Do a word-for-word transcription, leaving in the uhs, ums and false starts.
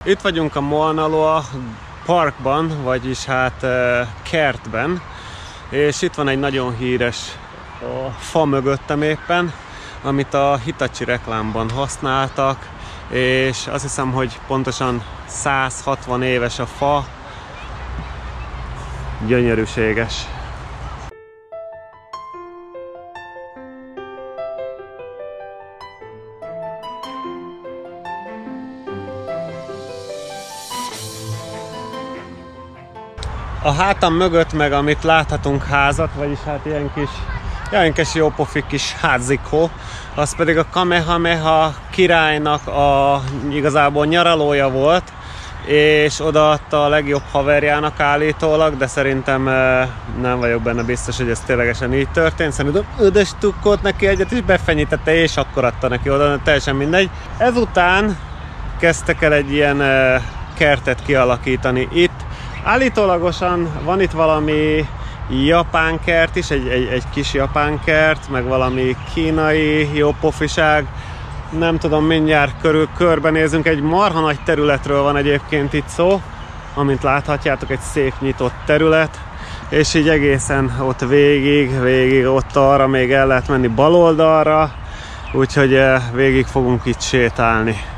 Itt vagyunk a Mauna Loa parkban, vagyis hát kertben, és itt van egy nagyon híres fa mögöttem éppen, amit a Hitachi reklámban használtak, és azt hiszem, hogy pontosan száz hatvan éves a fa, gyönyörűséges. A hátam mögött meg, amit láthatunk házak, vagyis hát ilyen kis, ilyen kis jópofi kis házikó, az pedig a Kamehameha királynak a igazából nyaralója volt, és odaadta a legjobb haverjának állítólag, de szerintem nem vagyok benne biztos, hogy ez ténylegesen így történt. Szerintem ödes tukkolt neki egyet, és befenyítette, és akkor adta neki oda, teljesen mindegy. Ezután kezdtek el egy ilyen kertet kialakítani itt. Állítólagosan van itt valami japán kert is, egy, egy, egy kis japán kert, meg valami kínai jópofiság. Nem tudom, mindjárt körül körbenézünk. Egy marha nagy területről van egyébként itt szó, amint láthatjátok, egy szép nyitott terület, és így egészen ott végig, végig ott arra még el lehet menni bal oldalra, úgyhogy végig fogunk itt sétálni.